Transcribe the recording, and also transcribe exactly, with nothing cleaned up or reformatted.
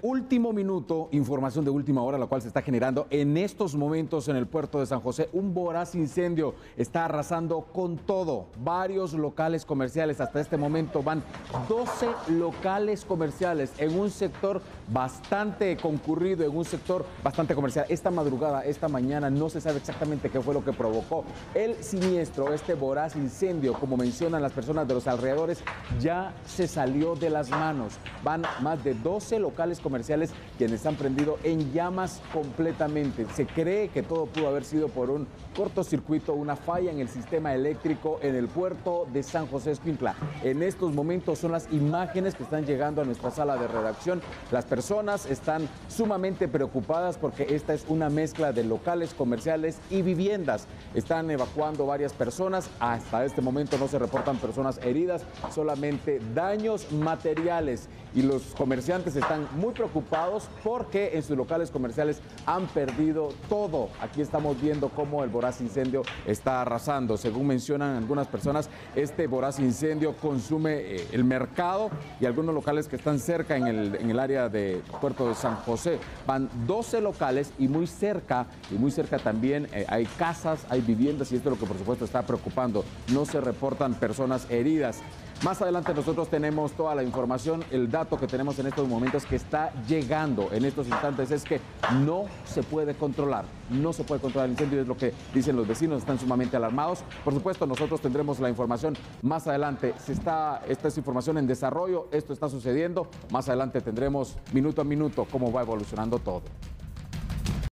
último minuto, información de última hora, la cual se está generando en estos momentos en el puerto de San José. Un voraz incendio está arrasando con todo. Varios locales comerciales, hasta este momento van doce locales comerciales en un sector bastante concurrido, en un sector bastante comercial. Esta madrugada, esta mañana, no se sabe exactamente qué fue lo que provocó el siniestro, este voraz incendio. Como mencionan las personas de los alrededores, ya se salió de las manos. Van más de doce locales comerciales quienes han prendido en llamas completamente. Se cree que todo pudo haber sido por un cortocircuito, una falla en el sistema eléctrico en el puerto de San José Escuintla. En estos momentos son las imágenes que están llegando a nuestra sala de redacción. Las personas están sumamente preocupadas porque esta es una mezcla de locales comerciales y viviendas. Están evacuando varias personas. Hasta este momento no se reportan personas heridas, solamente daños materiales. Y los comerciantes están muy preocupados porque en sus locales comerciales han perdido todo. Aquí estamos viendo cómo el voraz incendio está arrasando. Según mencionan algunas personas, este voraz incendio consume eh, el mercado y algunos locales que están cerca en el, en el área de Puerto de San José. Van doce locales y muy cerca, y muy cerca también eh, hay casas, hay viviendas, y esto es lo que por supuesto está preocupando. No se reportan personas heridas. Más adelante nosotros tenemos toda la información. El dato que tenemos en estos momentos que está llegando en estos instantes es que no se puede controlar, no se puede controlar el incendio, es lo que dicen los vecinos, están sumamente alarmados. Por supuesto, nosotros tendremos la información más adelante. Se está, esta es información en desarrollo, esto está sucediendo. Más adelante tendremos minuto a minuto cómo va evolucionando todo.